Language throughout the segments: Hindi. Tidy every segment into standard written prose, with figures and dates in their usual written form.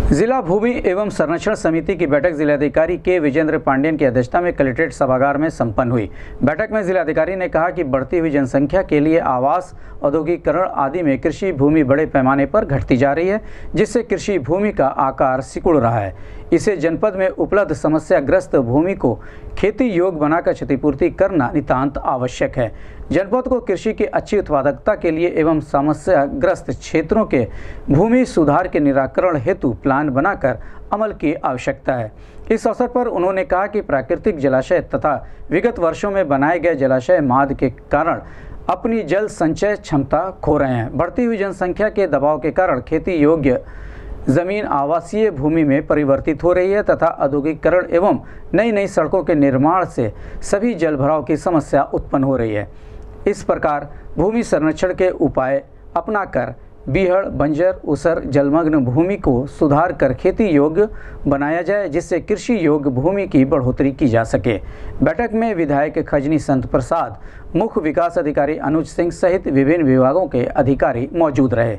जिला भूमि एवं संरक्षण समिति की बैठक जिलाधिकारी के विजेंद्र पांडेयन की अध्यक्षता में कलेक्ट्रेट सभागार में संपन्न हुई। बैठक में जिलाधिकारी ने कहा कि बढ़ती हुई जनसंख्या के लिए आवास, औद्योगिकरण आदि में कृषि भूमि बड़े पैमाने पर घटती जा रही है, जिससे कृषि भूमि का आकार सिकुड़ रहा है। इसे जनपद में उपलब्ध समस्याग्रस्त भूमि को खेती योग्य बनाकर क्षतिपूर्ति करना नितांत आवश्यक है। जनपद को कृषि की अच्छी उत्पादकता के लिए एवं समस्याग्रस्त क्षेत्रों के भूमि सुधार के निराकरण हेतु प्लान बनाकर अमल की आवश्यकता है। इस अवसर पर उन्होंने कहा कि प्राकृतिक जलाशय तथा विगत वर्षों में बनाए गए जलाशय माद के कारण अपनी जल संचय क्षमता खो रहे हैं। बढ़ती हुई जनसंख्या के दबाव के कारण खेती योग्य जमीन आवासीय भूमि में परिवर्तित हो रही है तथा औद्योगिकरण एवं नई नई सड़कों के निर्माण से सभी जलभराव की समस्या उत्पन्न हो रही है। इस प्रकार भूमि संरक्षण के उपाय अपनाकर बीहड़, बंजर, उसर, जलमग्न भूमि को सुधार कर खेती योग्य बनाया जाए, जिससे कृषि योग्य भूमि की बढ़ोतरी की जा सके। बैठक में विधायक खजनी संत प्रसाद, मुख्य विकास अधिकारी अनुज सिंह सहित विभिन्न विभागों के अधिकारी मौजूद रहे।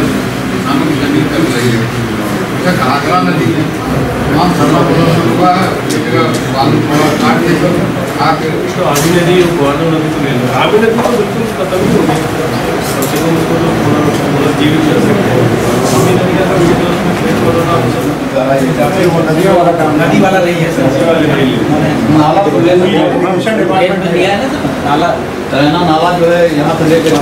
नदी वाला नहीं है सर, नाला नाला जो है यहाँ से लेकर